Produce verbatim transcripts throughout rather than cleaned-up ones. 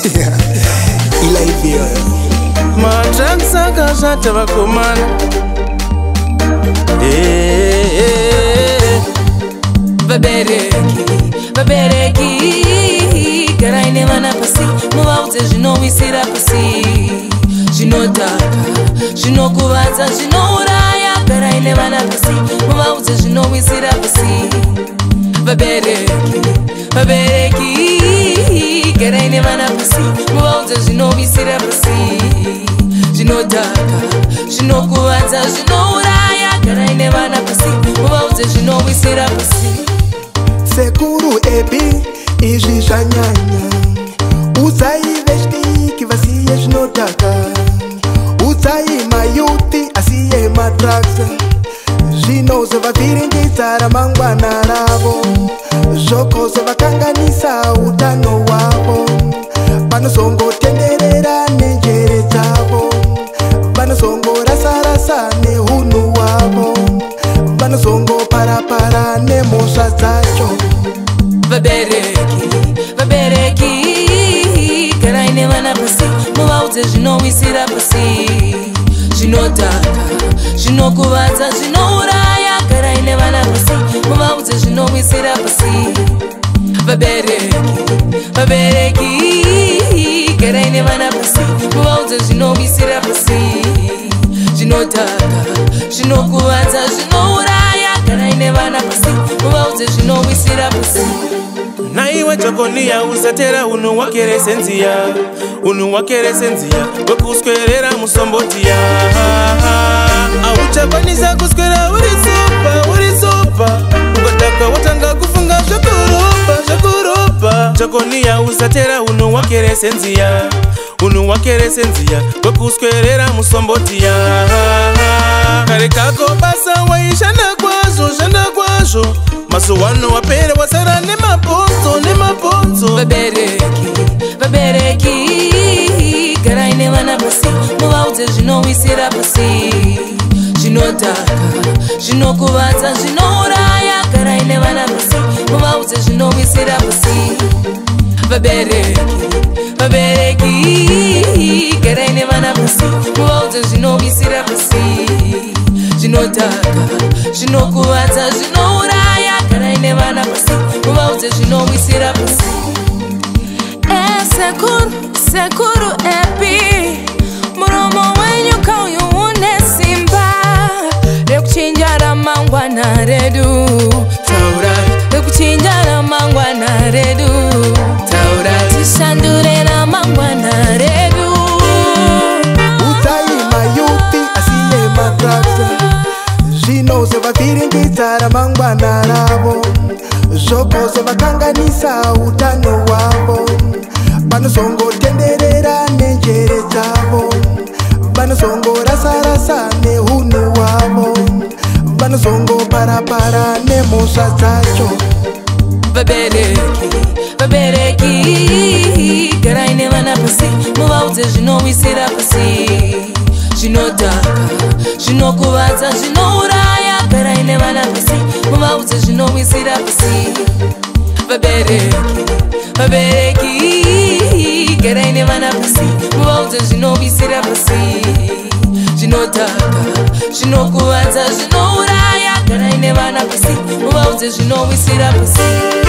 ilaivio matraksaka zvatavakomana vabereki vabereki garai nevana pasi muvaudze zvinowisira pasi zvinodhaka zvinokuvadza zvinouraya garai nevana pasi muvaudze zvinowisira pasi vabereki vabereki garai nevana pasi muvaudze zvinowisira pasi zvinodhaka zvinokuvadza zvinouraya garai nevana pasi muvaudze zvinowisira pasi sekuru ebi izvi zvanyanya udzai vechidiki vasiye zvinodhaka udzai mayuti asiye madrugs zvinozovavhiringidza ramangwana ravo zvokozovakanganisa utano hwavo vanozongotenderera nenjere dzavo vanozongorasarasa neunhu hwavo vanozongoparapara nemhosva dzacho vabereki vabereki garai nevana pasi muvaudze zvinowisira pasi zvinodhaka zvinokuvadza zvinouraya garai nevana pasi muvaudze zvinowisira pasi vabereki vabereki garai nevana pasi muvaudze zvinowisira pasi zvinodhaka zvinokuvadza zvinouraya garai nevana pasi muvaudze zvinowisira pasi naiwe jokoniya usatera unhu wakeresenziya unhu wakeresenziya wekuswerera musombotiya auchakwanisa kuswera uri sopa uri sopa ukodhaka watanga kufunga zvekuropa zvekuropa jokoniya usatera unhu wakeresenziya unhu wakeresenziya wekuswerera musombotiya kare kako basa waishanda kwazvo shanda kwazvo mazuwano wapera wasara nemabhonzo nemabhonzo vabereki vabereki garai nevana pasi muvaudze zvinowisira pasi zvinodhaka zvinokuvadza zvinouraya garai nevana pasi muvaudze zvinowisira pasi vabereki vabereki garai nevana pasi muvaudze zvinowisira pasi zvinodhaka zvinokuvadza zvinouraya garai nevana pasi muvaudze zvinowisira pasi esekuru sekuru epi muromo wenyu kauyu une simba rekuchinja ramangwana redu taurai rekuchinja ramangwana redu taurai tishandure ramangwana redu udzai mayuti asiye madrugs zvinozovavhiringidza ramangwana ravo zvokozovakanganisa utano hwavo vanozongotenderera nenjere dzavo vanozongorasarasa neunhu hwavo vanozongoparapara nemhosva dzacho vabereki vabereki garai nevana pasi muvaudze zvinowisira pasi zvinodhaka zvinokuvadza zvinouraya garai nevana pasi muvaudze zvinowisira pasi vabereki vabereki garai nevana pasi muvaudze zvinowisira pasi zvinodhaka zvinokuvadza zvinouraya garai nevana pasi muvaudze zvinowisira pasi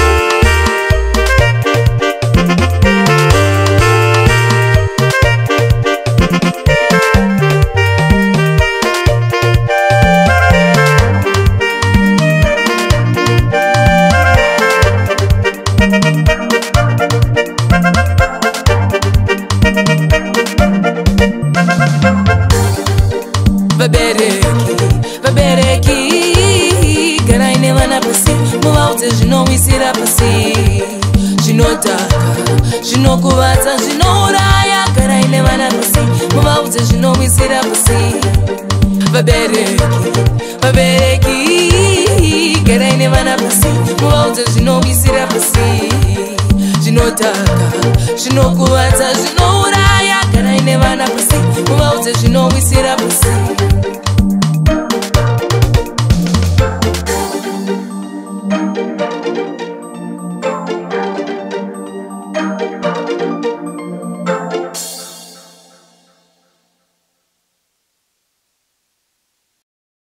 vabereki vabereki garai nevana pasi muvaudze zvinowisira pasi zvinodhaka zvinokuvadza zvinouraya garai nevana pasi muvaudze zvinowisira pasi vabereki vabereki garai nevana pasi muvaudze zvinowisira pasi zvinodhaka zvinokuvadza zvinouraya garai nevana pasi muvaudze zvinowisira pasi